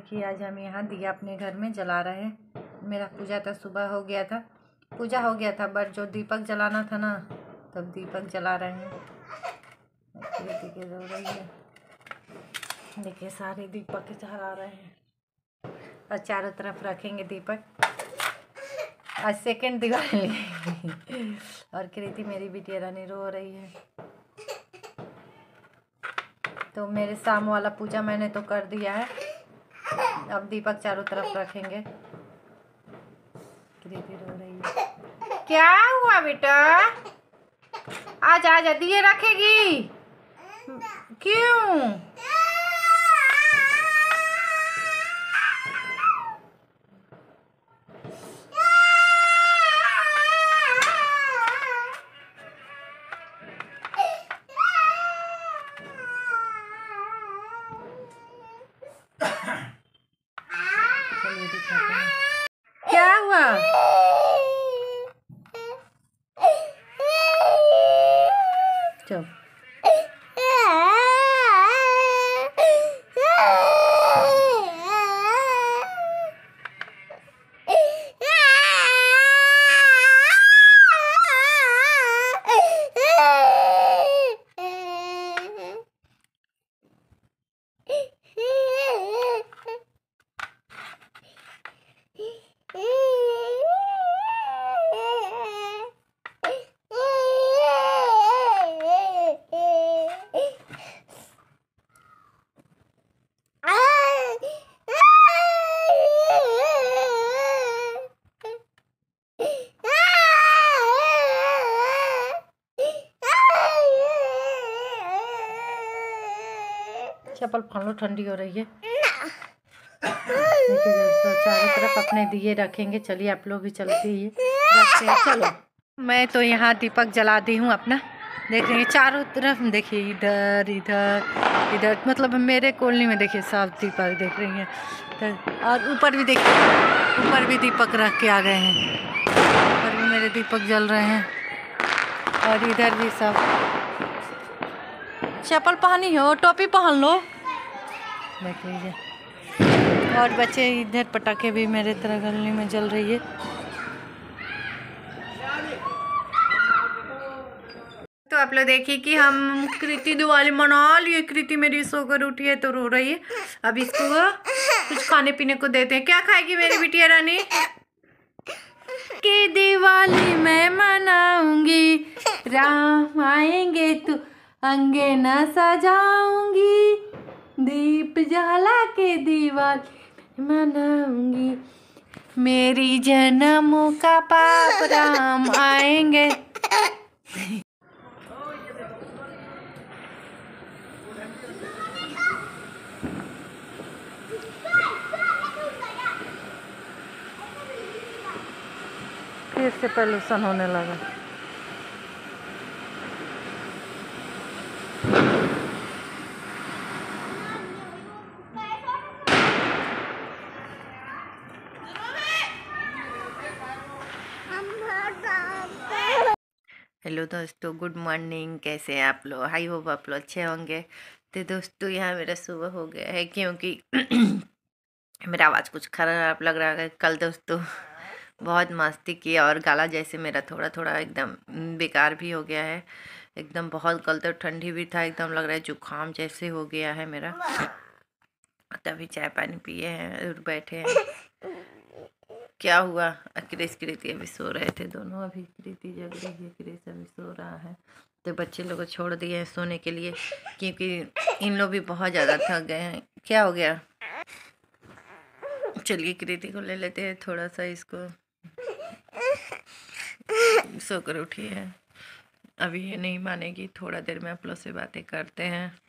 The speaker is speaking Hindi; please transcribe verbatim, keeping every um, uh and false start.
देखिए आज हम यहाँ दिया अपने घर में जला रहे हैं। मेरा पूजा तो सुबह हो गया था, पूजा हो गया था, बट जो दीपक जलाना था ना, तब दीपक जला रहे हैं। देखिए रो रही है, देखिए सारे दीपक जला रहे हैं और चारों तरफ रखेंगे दीपक। आज सेकंड दिवाली और कृति मेरी बिटिया रानी रो रही है। तो मेरे शाम वाला पूजा मैंने तो कर दिया है, अब दीपक चारों तरफ रखेंगे। कृति रो रही है। क्या हुआ बेटा? आज आज दिए रखेगी क्यों? क्या हुआ? चल चप्पल फाड़ लो, ठंडी हो रही है। देखिए दोस्तों चारों तरफ अपने दिए रखेंगे। चलिए आप लोग भी चलते ही रखते हैं। चलो मैं तो यहाँ दीपक जला दी हूँ अपना। देख रही हैं चारों तरफ, देखिए इधर इधर इधर, मतलब मेरे कॉलोनी में देखिए सब दीपक देख रही हैं। और ऊपर भी देखिए, ऊपर भी दीपक रख के आ गए हैं। ऊपर भी मेरे दीपक जल रहे हैं और इधर भी सब। चप्पल पहनी हो, टोपी पहन लो। देख लीजिए, और बच्चे इधर पटाखे भी मेरे तरह गली में जल रही है। तो आप लोग देखिए कि हम कृति दिवाली मना लिए। कृति मेरी सोकर उठी है तो रो रही है। अब इसको कुछ खाने पीने को देते हैं। क्या खाएगी मेरी बिटिया रानी? कि दिवाली मैं मनाऊंगी, राम आएंगे तो अंगना सजाऊंगी, दीप जला के दिवाली मनाऊंगी, मेरी जन्मों का पाप राम आएंगे। फिर से पॉल्यूशन होने लगा। हेलो दोस्तों, गुड मॉर्निंग। कैसे हैं आप लोग? आई होप आप लोग अच्छे होंगे। तो दोस्तों यहाँ मेरा सुबह हो गया है, क्योंकि मेरा आवाज़ कुछ खराब लग रहा है। कल दोस्तों बहुत मस्ती किया और गला जैसे मेरा थोड़ा थोड़ा एकदम बेकार भी हो गया है। एकदम बहुत कल तो ठंडी भी था, एकदम लग रहा है जुकाम जैसे हो गया है मेरा। तभी चाय पानी पिए हैं और बैठे हैं। क्या हुआ? क्रिस कृति अभी सो रहे थे दोनों। अभी कृति जग रही है, क्रिस अभी सो रहा है। तो बच्चे लोग को छोड़ दिए हैं सोने के लिए, क्योंकि इन लोग भी बहुत ज़्यादा थक गए हैं। क्या हो गया? चलिए कृति को ले लेते हैं थोड़ा सा, इसको सोकर उठी है। अभी ये नहीं मानेगी, थोड़ा देर में आप लोग से बातें करते हैं।